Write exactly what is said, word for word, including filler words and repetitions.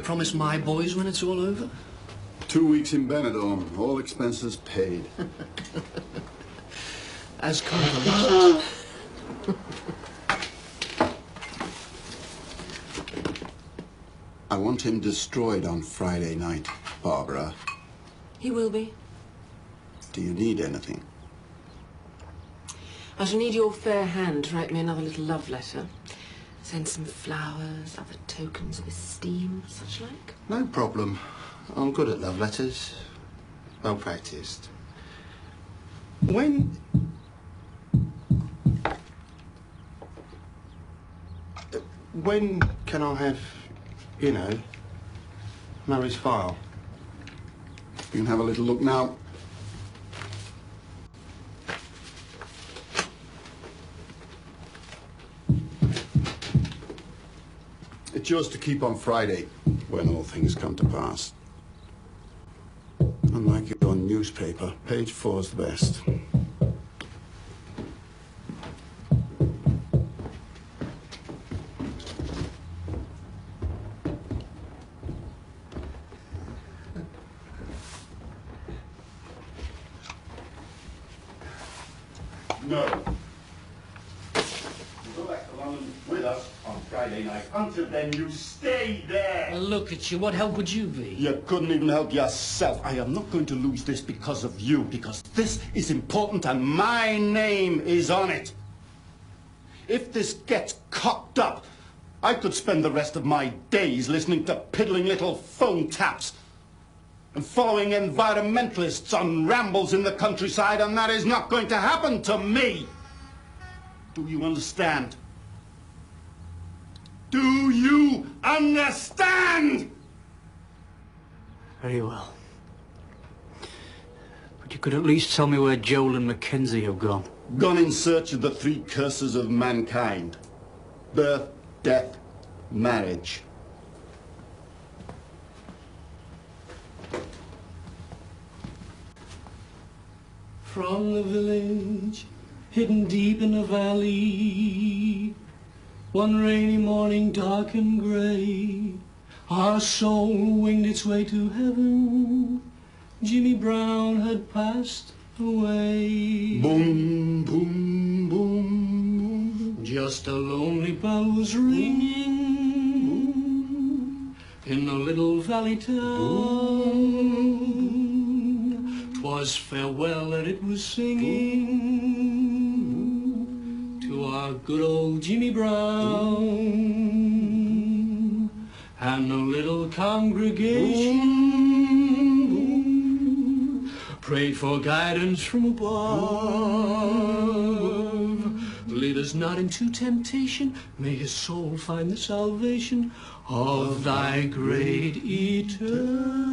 promise my boys when it's all over? Two weeks in Benidorm, all expenses paid. As convalescent. I want him destroyed on Friday night, Barbara. He will be. Do you need anything? I shall need your fair hand to write me another little love letter. Send some flowers, other tokens of esteem, such like. No problem. I'm good at love letters. Well practiced. When... When can I have, you know, Murray's file? You can have a little look now. It's yours to keep on Friday, when all things come to pass. Unlike your newspaper, page four's the best. No. You go back to London with us on Friday night. Until then, you stay there. Well, look at you. What help would you be? You couldn't even help yourself. I am not going to lose this because of you, because this is important and my name is on it. If this gets cocked up, I could spend the rest of my days listening to piddling little phone taps and following environmentalists on rambles in the countryside, and that is not going to happen to me. Do you understand? Do you understand? Very well. But you could at least tell me where Joel and Mackenzie have gone. Gone in search of the three curses of mankind. Birth, death, marriage. From the village, hidden deep in a valley, one rainy morning dark and grey, our soul winged its way to heaven. Jimmy Brown had passed away. Boom, boom, boom, boom. Just a lonely bell was ringing in a little valley town. 'Twas farewell that it was singing to our good old Jimmy Brown. And a little congregation prayed for guidance from above. Lead us not into temptation, may his soul find the salvation of thy great eternity.